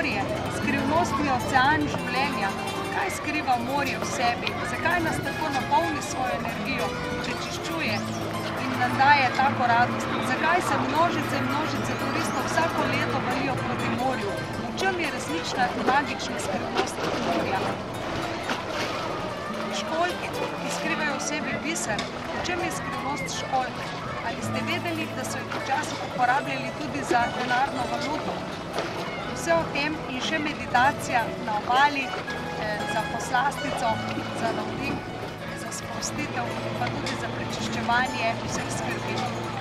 morje, skrivnostni ocean življenja. Kaj skriva morje v sebi? Zakaj nas tako napolni svojo energijo, prečiščuje in nam daje tako radost? Zakaj se množice in množice turistov vsako leto valijo proti morju? V čem je resnična magična skrivnost morja? Školjke, ki skrivajo v sebi biser. V čem je skrivnost školjke? Ali ste vedeli, da so jih včasih uporabljali tudi za denarno valuto? Vse o tem in še meditacija na obali, za poslastico, za navdih, za sprostitev, pa tudi za prečiščevanje vseh skrbi.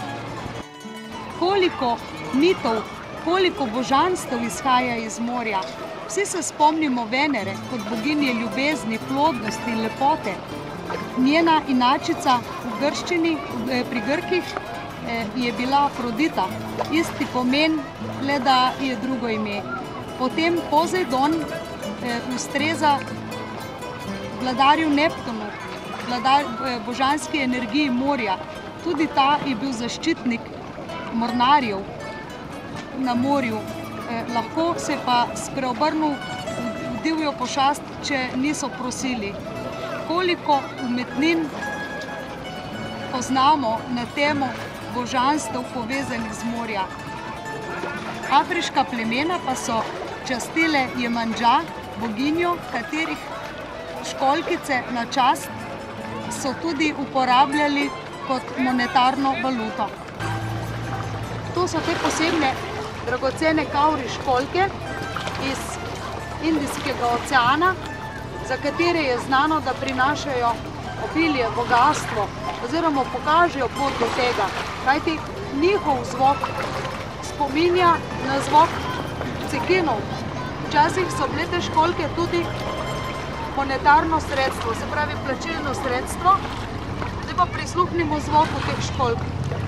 Koliko mitov, koliko božanstev izhaja iz morja. Vsi se spomnimo Venere kot boginje ljubezni, plodnosti in lepote. Njena inačica v grščini, pri Grkih, je bila Afrodita. Isti pomen, le da je drugo ime. Potem Pozejdon ustreza vladarju Neptunu, božanski energiji morja. Tudi ta je bil zaščitnik mornarjev na morju. Lahko se pa spreobrnil v divjo pošast, če niso prosili. Koliko umetnin poznamo na temo božanstev povezanih z morja. Afriška plemena pa so častile Jemandža, boginjo, katerih školjkice na čast so tudi uporabljali kot monetarno valuto. To so te posebne dragocene kavri školjke iz Indijskega oceana, za katere je znano, da prinašajo obilje, bogastvo oziroma pokažejo pot do tega. Kajti njihov zvok spominja na zvok cekinov. Včasih so bile te školjke tudi monetarno sredstvo, se pravi plačilno sredstvo. Zdaj pa prisluhnimo zvoku teh školjk.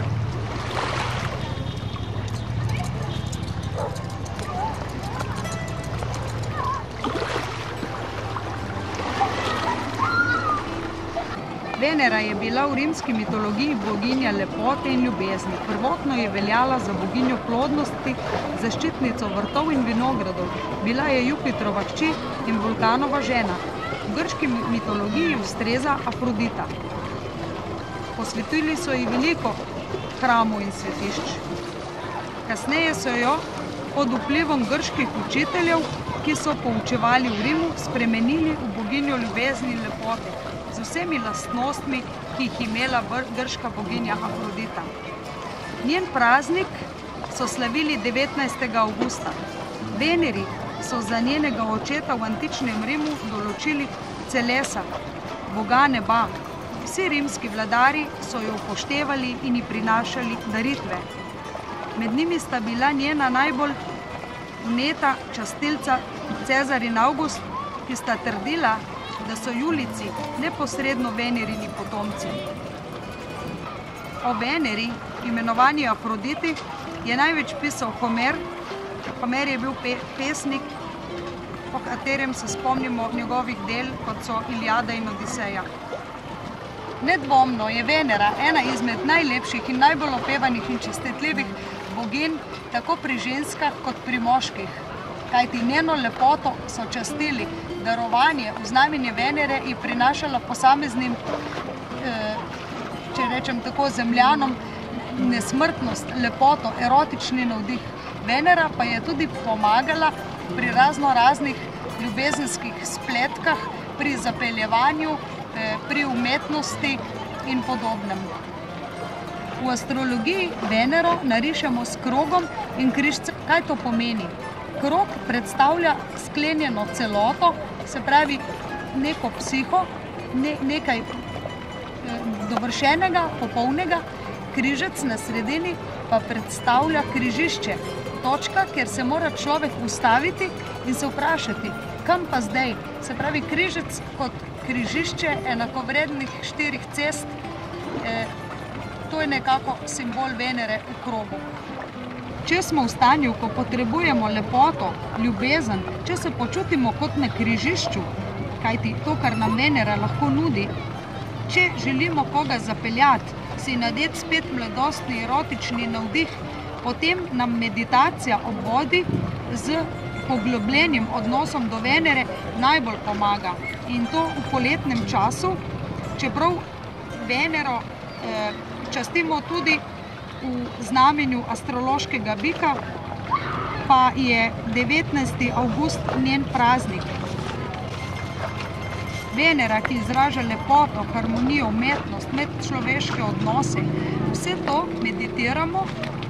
Venera je bila v rimski mitologiji boginja lepote in ljubezni. Prvotno je veljala za boginjo plodnosti, zaščitnico vrtov in vinogradov. Bila je Jupiterova hči in Vulkanova žena. V grški mitologiji ustreza Afrodita. Posvetili so ji veliko hramov in svetišč. Kasneje so jo pod vplivom grških učiteljev, ki so poučevali v Rimu, spremenili v boginjo ljubezni in lepote, z vsemi lastnostmi, ki jih imela grška boginja Afrodita. Njen praznik so slavili 19. avgusta. Veneri so za njenega očeta v antičnem Rimu določili Celesa, boga neba. Vsi rimski vladarji so jo upoštevali in ji prinašali daritve. Med njimi sta bila njena najbolj vneta častilca Cezar in Avgust, ki sta trdila, da so Julijci neposredno Venerini potomci. O Veneri, imenovani Afroditi, je največ pisal Homer. Homer je bil pesnik, po katerem se spomnimo njegovih del, kot so Iliada in Odiseja. Nedvomno je Venera ena izmed najlepših in najbolj opevanih in častitljivih boginj, tako pri ženskah kot pri moških. Kajti njeno lepoto so častili. Darovanje v znamenje Venere je prinašala posameznim, če rečem tako, zemljanom nesmrtnost, lepoto, erotični navdih. Venera pa je tudi pomagala pri raznih ljubezenskih spletkah, pri zapeljevanju, pri umetnosti in podobnem. V astrologiji Venero narišemo s krogom in križcem. Kaj to pomeni? Krog predstavlja sklenjeno celoto, se pravi neko psiho, nekaj dovršenega, popolnega. Križec na sredini pa predstavlja križišče, točka, kjer se mora človek ustaviti in se vprašati, kam pa zdaj. Se pravi, križec kot križišče enakovrednih 4 cest, to je nekako simbol Venere v krogu. Če smo v stanju, ko potrebujemo lepoto, ljubezen, če se počutimo kot na križišču, kajti to, kar nam Venera lahko nudi, če želimo koga zapeljati, si nadeti spet mladostni, erotični navdih, potem nam meditacija ob vodi z poglobljenim odnosom do Venere najbolj pomaga. In to v poletnem času, čeprav Venero častimo tudi v znamenju astrološkega bika, pa je 19. avgust njen praznik. Venera, ki izraža lepoto, harmonijo, umetnost, medčloveške odnose, vse to meditiramo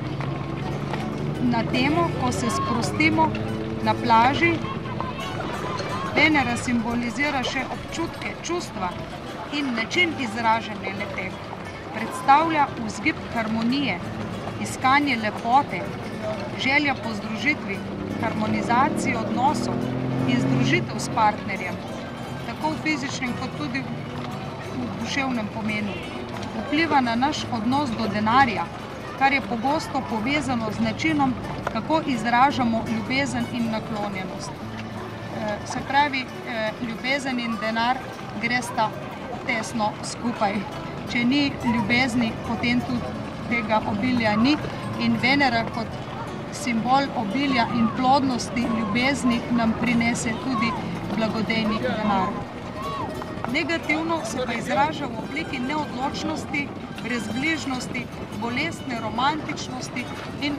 na temo, ko se sprostimo na plaži. Venera simbolizira še občutke, čustva in način izražanja le-teh. Predstavlja vzgib harmonije, iskanje lepote, želja po združitvi, harmonizaciji odnosov in združitev s partnerjem, tako v fizičnem kot tudi v duševnem pomenu. Vpliva na naš odnos do denarja, kar je pogosto povezano z načinom, kako izražamo ljubezen in naklonjenost. Se pravi, ljubezen in denar gresta tesno skupaj. Če ni ljubezni, potem tudi tega obilja ni. In Venera kot simbol obilja in plodnosti ljubezni nam prinese tudi blagodejni denar. Negativno se pa izraža v obliki neodločnosti, brezbližnosti, bolestne romantičnosti in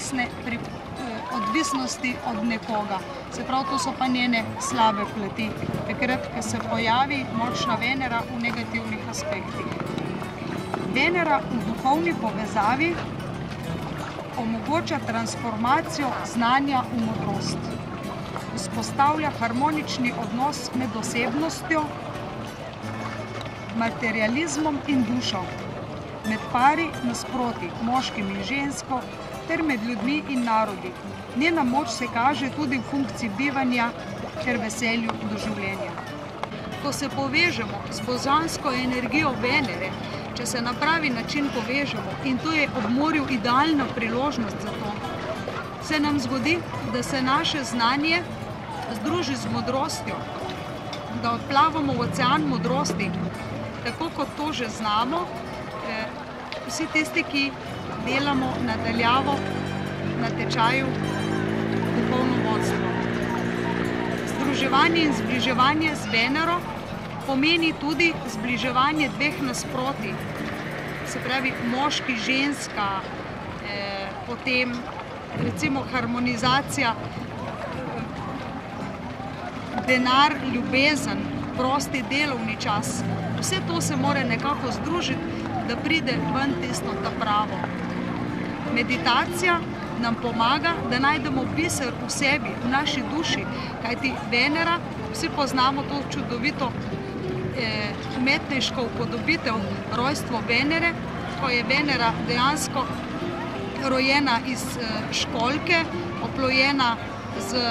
odvisnosti od nekoga. Se pravi, to so pa njene slabe plati, takrat, ko se pojavi močna Venera v negativnih aspektih. Venera v duhovni povezavi omogoča transformacijo znanja v modrost. Vzpostavlja harmonični odnos med osebnostjo, materializmom in dušo, med pari nasproti, moškim in žensko, ter med ljudmi in narodi. Njena moč se kaže tudi v funkciji bivanja ter veselju do življenja. Ko se povežemo z božansko energijo Venere, če se na pravi način povežemo, in to je ob morju idealna priložnost za to, se nam zgodi, da se naše znanje združi z modrostjo, da odplavamo v ocean modrosti, tako kot to že znamo, vsi tisti, ki delamo nadaljavo na tečaju duhovno vodstvo. Združevanje in zbliževanje z Venero pomeni tudi zbliževanje dveh nasprotij, se pravi moški, ženska, potem recimo harmonizacija, denar, ljubezen, prosti delovni čas. Vse to se mora nekako združiti, da pride ven tisto ta pravo. Meditacija nam pomaga, da najdemo biser v sebi, v naši duši, kajti Venera, vsi poznamo to čudovito umetniško upodobitev rojstvo Venere, ko je Venera dejansko rojena iz školjke, oplojena z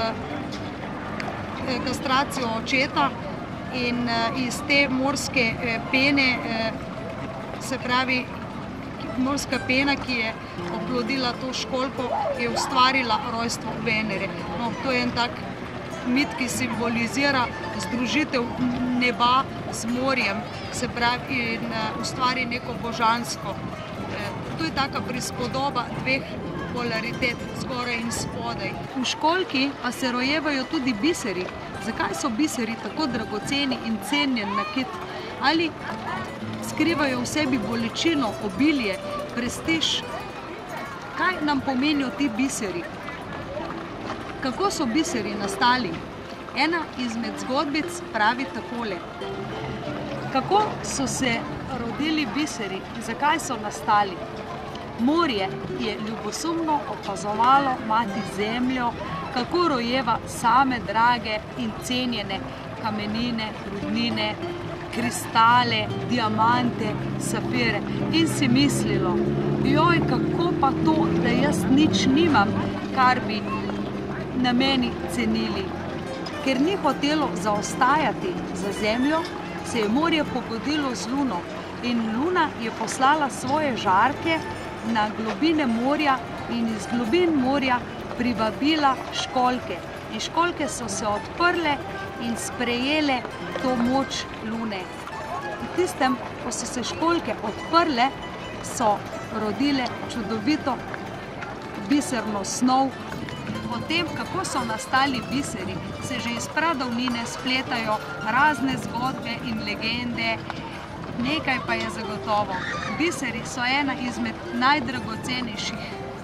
kastracijo očeta in iz te morske pene, se pravi morska pena, ki je oplodila to školjko, je ustvarila rojstvo Venere. No, to je en tak mit, ki simbolizira združitev neba z morjem, se pravi, in ustvari neko božansko. To je taka prispodoba dveh polaritet, zgoraj in spodaj. V školjki pa se rojevajo tudi biseri. Zakaj so biseri tako dragoceni in cenjen nakit? Ali skrivajo v sebi bolečino, obilje, prestiž? Kaj nam pomenijo ti biseri? Kako so biseri nastali? Ena izmed zgodbic pravi takole. Kako so se rodili biseri? Zakaj so nastali? Morje je ljubosumno opazovalo mati zemljo, kako rojeva same drage in cenjene kamenine, rudnine, kristale, diamante, safire in si mislilo, joj, kako pa to, da jaz nič nimam, kar bi na meni cenili. Ker ni hotelo zaostajati za zemljo, se je morje pogodilo z luno in luna je poslala svoje žarke na globine morja in iz globin morja privabila školjke. In školjke so se odprle in sprejele to moč lune. V tistem, ko so se školjke odprle, so rodile čudovito biserno snov, O tem, kako so nastali biseri, se že iz pradavnine spletajo razne zgodbe in legende. Nekaj pa je zagotovo. Biseri so ena izmed najdragocenejših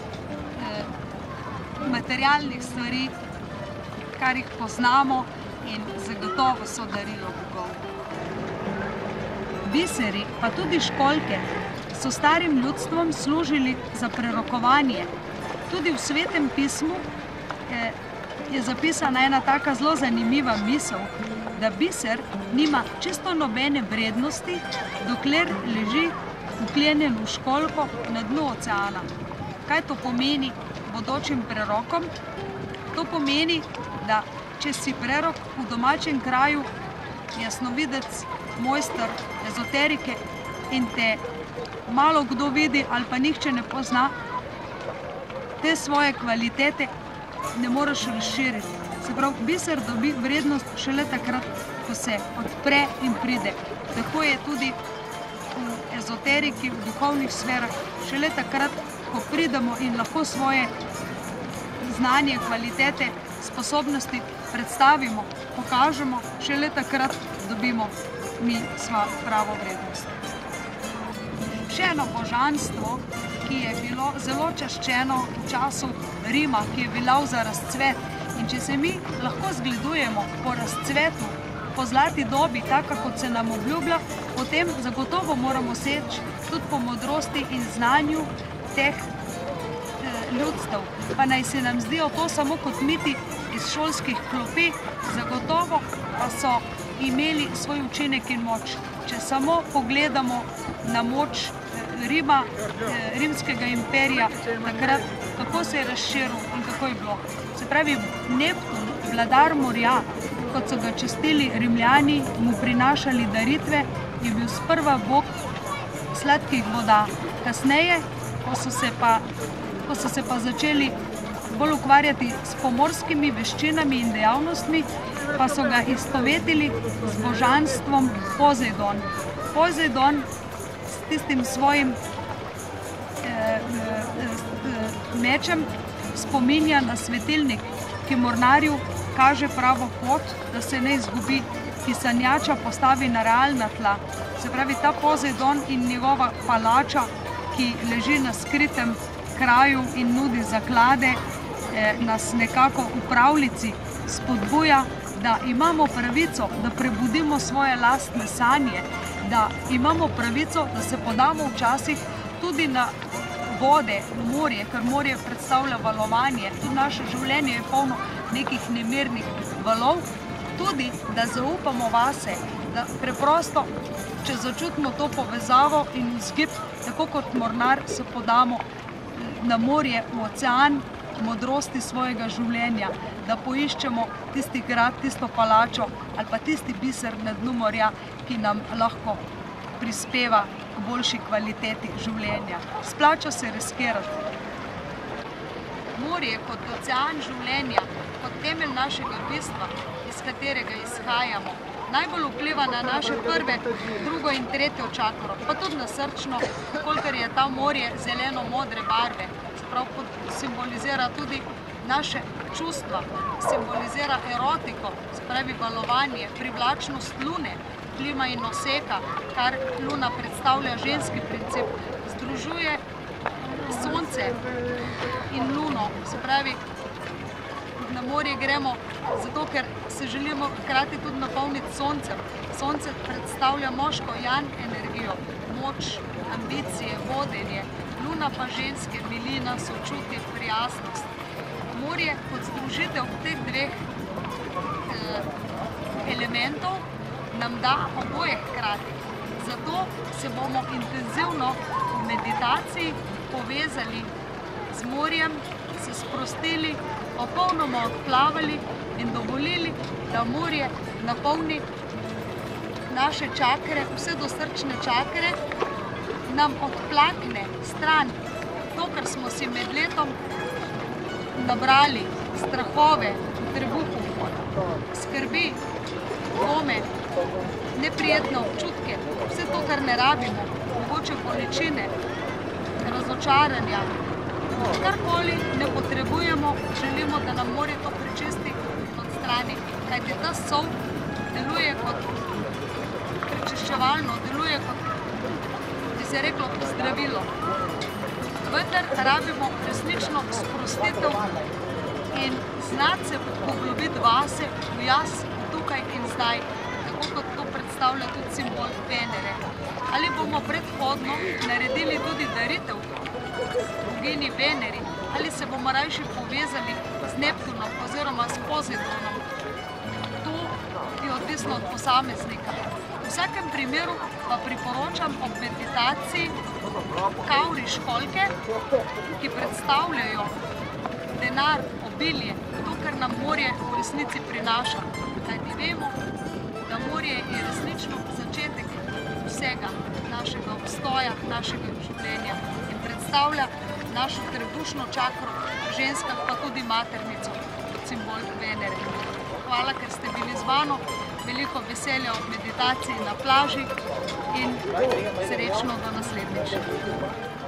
materialnih stvari, kar jih poznamo, in zagotovo so darilo bogov. Biseri, pa tudi školjke, so starim ljudstvom služili za prerokovanje. Tudi v Svetem pismu je zapisana ena taka zelo zanimiva misel, da biser nima čisto nobene vrednosti, dokler leži vklenjen v školjko na dnu oceana. Kaj to pomeni bodočim prerokom? To pomeni, da če si prerok v domačem kraju, jasnovidec, mojster ezoterike in te malo kdo vidi ali pa nihče ne pozna, te svoje kvalitete ne moreš razširiti. Se pravi, biser dobi vrednost šele takrat, ko se odpre in pride. Tako je tudi v ezoteriki, v duhovnih sferah, šele takrat, ko pridemo in lahko svoje znanje, kvalitete, sposobnosti predstavimo, pokažemo, šele takrat dobimo mi svojo pravo vrednost. Še eno božanstvo, ki je bilo zelo čaščeno v času Rima, ki je veljal za razcvet. In če se mi lahko zgledujemo po razcvetu, po zlati dobi, tako kot se nam obljublja, potem zagotovo moramo seči tudi po modrosti in znanju teh ljudstev. Pa naj se nam zdijo to samo kot miti iz šolskih klopi, zagotovo pa so imeli svoj učinek in moč. Če samo pogledamo na moč Rima, rimskega imperija, takrat, kako se je razširil in kako je bilo. Se pravi, Neptun, vladar morja, kot so ga častili Rimljani, mu prinašali daritve, je bil sprva bog sladkih voda. Kasneje, ko so se pa začeli bolj ukvarjati s pomorskimi veščinami in dejavnostmi, pa so ga istovetili z božanstvom Pozejdon. Pozejdon s tistim svojim mečem spominja na svetilnik, ki mornarju kaže pravo pot, da se ne izgubi, ki sanjača postavi na realna tla. Se pravi, ta Pozejdon in njegova palača, ki leži na skritem kraju in nudi zaklade, nas nekako v pravljici spodbuja, da imamo pravico, da prebudimo svoje lastne sanje, da imamo pravico, da se podamo včasih tudi na vode, morje, ker morje predstavlja valovanje. Tudi naše življenje je polno nekih nemirnih valov. Tudi, da zaupamo vase, da preprosto, če začutimo to povezavo in vzgib, tako kot mornar se podamo na morje, v ocean, modrosti svojega življenja, da poiščemo tisti grad, tisto palačo ali pa tisti biser na dnu morja, ki nam lahko prispeva k boljši kvaliteti življenja. Splača se riskirati. Morje kot ocean življenja, kot temelj našega bistva, iz katerega izhajamo, najbolj vpliva na naše prve, drugo in tretjo čakro, pa tudi na srčno, kolikor je ta morje zeleno-modre barve. Simbolizira tudi naše čustva, simbolizira erotiko, se pravi valovanje, privlačnost lune, klima in noseka, kar luna predstavlja ženski princip, združuje sonce in luno, se pravi, na morje gremo zato, ker se želimo hkrati tudi napolniti soncem. Sonce predstavlja moško jan energijo, moč, ambicije, vodenje, luna pa ženske, milina, sočutje, prijaznost. Morje kot združitev teh dveh elementov nam da oboje hkrati. Zato se bomo intenzivno v meditaciji povezali z morjem, se sprostili, popolnoma odplavali in dovolili, da morje napolni naše čakre, vse do srčne čakre, nam odplakne stran to, kar smo si med letom nabrali, strahove, trebuhu, skrbi, dvome, neprijetne občutke, vse to, kar ne rabimo, mogoče bolečine, razočaranja, karkoli ne potrebujemo, želimo, da nam morje to prečisti in odstrani. Kajti ta sol deluje kot prečiščevalno, deluje kot, bi se reklo, zdravilo. Vendar rabimo resnično sprostitev in znati se poglobiti vase, v jaz, tukaj in zdaj, tako kot to predstavlja tudi simbol Venere. Ali bomo predhodno naredili tudi daritev bogini Veneri, ali se bomo rajši povezali z Neptunom oziroma s Pozidonom. To je odvisno od posameznika. V vsakem primeru pa priporočam ob meditaciji kavri školjke, ki predstavljajo denar, obilje, to, kar nam morje v resnici prinaša. Kajti vemo, da morje je resnično začetek vsega našega obstoja, našega življenja in predstavlja našo trebušno čakro, ženskah pa tudi maternico, kot simbol Venere. Hvala, ker ste bili z mano, veliko veselja ob meditaciji na plaži in srečno do naslednjič.